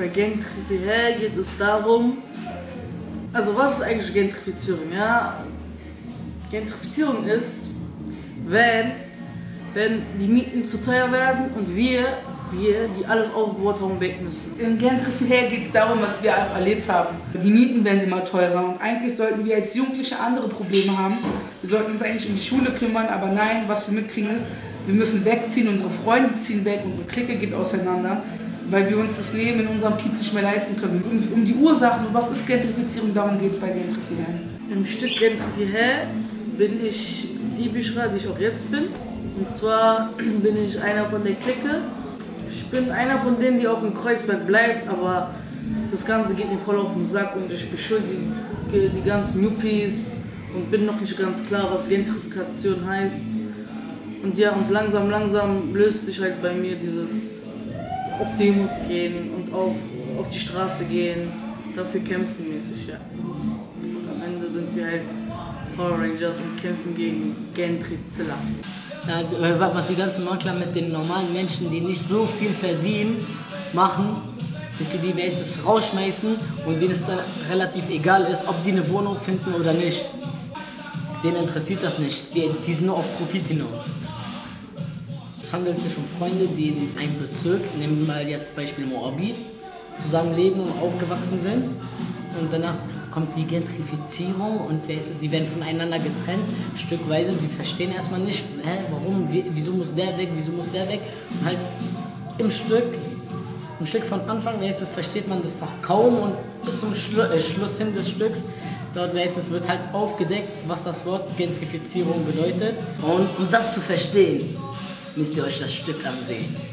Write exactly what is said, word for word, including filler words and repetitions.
Gentrifizierung geht es darum, also was ist eigentlich Gentrifizierung? Ja? Gentrifizierung ist, wenn, wenn die Mieten zu teuer werden und wir, wir, die alles aufgebaut haben, weg müssen. In Gentrifizierung geht es darum, was wir auch erlebt haben. Die Mieten werden immer teurer und eigentlich sollten wir als Jugendliche andere Probleme haben. Wir sollten uns eigentlich um die Schule kümmern, aber nein, was wir mitkriegen ist, wir müssen wegziehen, unsere Freunde ziehen weg, unsere Clique geht auseinander, weil wir uns das Leben in unserem Kiez nicht mehr leisten können. Um, um die Ursachen, was ist Gentrifizierung, darum geht es bei Gentrifizierung. Im Stück Gentrifizierung bin ich die Büschra, die ich auch jetzt bin. Und zwar bin ich einer von der Clique. Ich bin einer von denen, die auch in Kreuzberg bleibt, aber das Ganze geht mir voll auf den Sack und ich beschuldige die ganzen Yuppies und bin noch nicht ganz klar, was Gentrifikation heißt. Und ja, und langsam, langsam löst sich halt bei mir dieses auf Demos gehen und auf, auf die Straße gehen, dafür kämpfen mäßig, ja. Und am Ende sind wir halt Power Rangers und kämpfen gegen Gentrizilla. Ja, was die ganzen Makler mit den normalen Menschen, die nicht so viel verdienen, machen, dass die die meistens rausschmeißen und denen es dann relativ egal ist, ob die eine Wohnung finden oder nicht. Denen interessiert das nicht, die, die sind nur auf Profit hinaus. Es handelt sich um Freunde, die in einem Bezirk, nehmen wir mal jetzt Beispiel Moabit, zusammenleben und aufgewachsen sind. Und danach kommt die Gentrifizierung und die werden voneinander getrennt, stückweise. Die verstehen erstmal nicht, hä, warum, wieso muss der weg, wieso muss der weg. Und halt im Stück, im Stück von Anfang nächstes versteht man das noch kaum und bis zum Schlu äh, Schluss hin des Stücks, dort es wird halt aufgedeckt, was das Wort Gentrifizierung bedeutet. Und um das zu verstehen, müsst ihr euch das Stück ansehen.